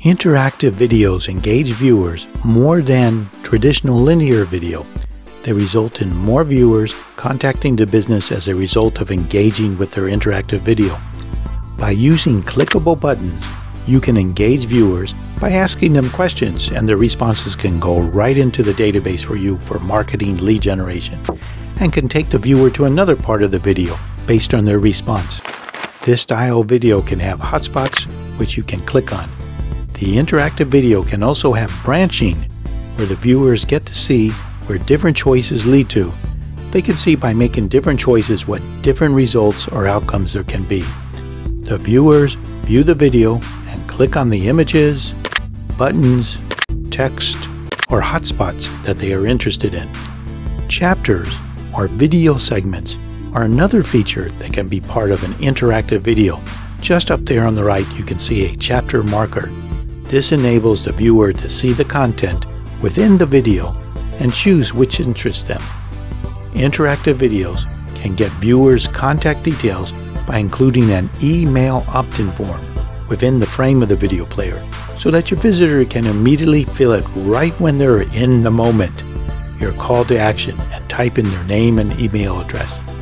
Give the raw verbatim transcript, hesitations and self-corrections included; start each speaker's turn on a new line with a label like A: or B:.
A: Interactive videos engage viewers more than traditional linear video. They result in more viewers contacting the business as a result of engaging with their interactive video. By using clickable buttons, you can engage viewers by asking them questions, and their responses can go right into the database for you for marketing lead generation, and can take the viewer to another part of the video based on their response. This style of video can have hotspots which you can click on. The interactive video can also have branching, where the viewers get to see where different choices lead to. They can see by making different choices what different results or outcomes there can be. The viewers view the video and click on the images, buttons, text, or hotspots that they are interested in. Chapters, or video segments, are another feature that can be part of an interactive video. Just up there on the right, you can see a chapter marker. This enables the viewer to see the content within the video and choose which interests them. Interactive videos can get viewers' contact details by including an email opt-in form within the frame of the video player, so that your visitor can immediately fill it right when they're in the moment. Your call to action and type in their name and email address.